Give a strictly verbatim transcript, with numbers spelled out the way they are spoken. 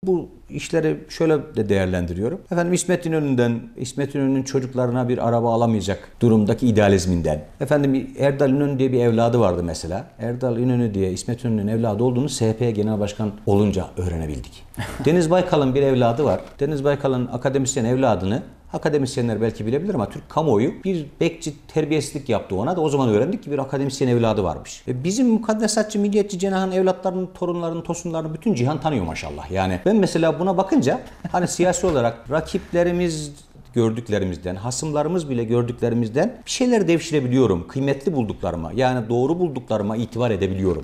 bu işleri şöyle de değerlendiriyorum. Efendim İsmet İnönü'nden, İsmet İnönü'nün çocuklarına bir araba alamayacak durumdaki idealizminden. Efendim Erdal İnönü diye bir evladı vardı mesela. Erdal İnönü diye İsmet İnönü'nün evladı olduğunu S H P Genel Başkan olunca öğrenebildik. Deniz Baykal'ın bir evladı var. Deniz Baykal'ın akademisyen evladını akademisyenler belki bilebilir ama Türk kamuoyu bir bekçi terbiyesizlik yaptı ona da o zaman öğrendik ki bir akademisyen evladı varmış. Ve bizim mukaddesatçı, milliyetçi cenahın evlatlarının, torunlarının, tosunlarını bütün cihan tanıyor maşallah. Yani ben mesela buna bakınca hani siyasi olarak rakiplerimiz gördüklerimizden, hasımlarımız bile gördüklerimizden bir şeyler devşirebiliyorum. Kıymetli bulduklarıma, yani doğru bulduklarıma itibar edebiliyorum.